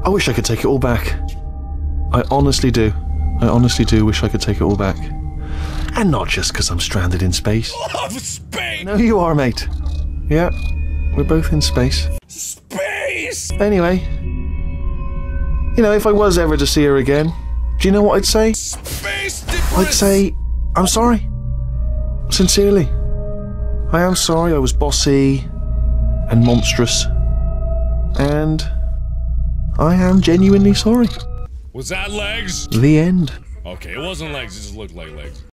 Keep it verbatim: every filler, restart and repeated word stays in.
I wish I could take it all back. I honestly do. I honestly do wish I could take it all back. And not just because I'm stranded in space. Love space! No, you are, mate. Yeah, we're both in space. Space! Anyway, you know, if I was ever to see her again, do you know what I'd say? Space I'd say, I'm sorry. Sincerely. I am sorry I was bossy and monstrous. And I am genuinely sorry. Was that legs? The end. Okay, it wasn't legs, it just looked like legs.